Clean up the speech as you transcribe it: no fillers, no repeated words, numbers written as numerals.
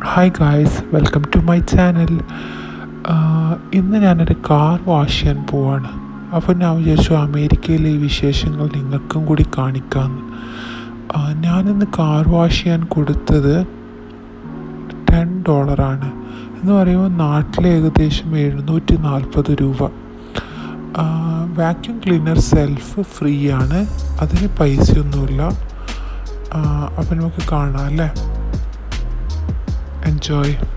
Hi guys, welcome to my channel. ഇന്ന് ഞാനൊരു car wash ചെയ്യാൻ പോവാണ്. അപ്പോൾ ഞാൻ വിചാരിച്ചു അമേരിക്കയിലെ ഈ വിശേഷങ്ങൾ നിങ്ങൾക്കും കൂടി കാണിക്കാമെന്ന്. ഞാനിന്ന് കാർ വാഷ് ചെയ്യാൻ കൊടുത്തത് $10 എന്ന് പറയുമ്പോൾ നാട്ടിലെ ഏകദേശം 740 രൂപ. വാക്യൂം ക്ലീനർ സെൽഫ് ഫ്രീ ആണ്, അതിന് പൈസയൊന്നുമില്ല. അപ്പോൾ നമുക്ക് കാണാം അല്ലേ. Enjoy.